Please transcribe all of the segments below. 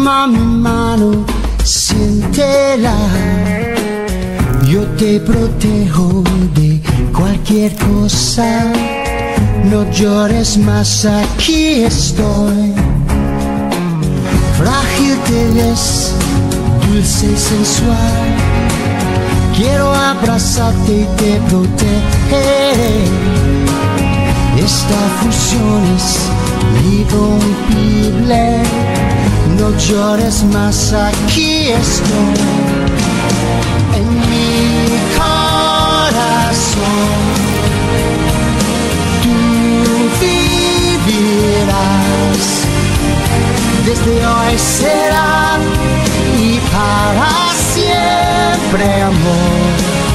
Toma mi mano, siéntela. Yo te protejo de cualquier cosa. No llores más, aquí estoy. Frágil te ves, dulce y sensual. Quiero abrazarte y te protegeré. Esta fusión es irrompible. No llores más, aquí estoy. En mi corazón tú vivirás. Desde hoy será y para siempre, amor.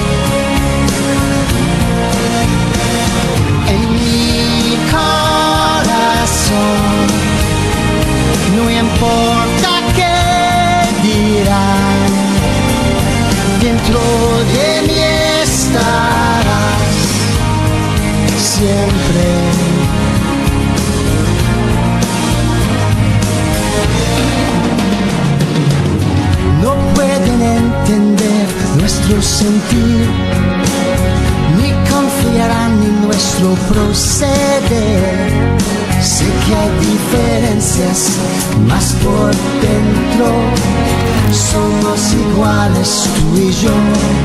En mi corazón no importa qué dirán, dentro de mí estarás siempre. No pueden entender nuestro sentir, ni confiarán en nuestro proceder. Sé que hay diferencias, mas por dentro somos iguales tú y yo.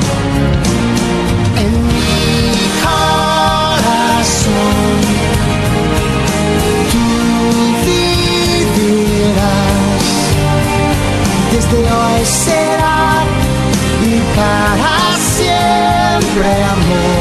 En mi corazón tú vivirás. Desde hoy será y para siempre, amor.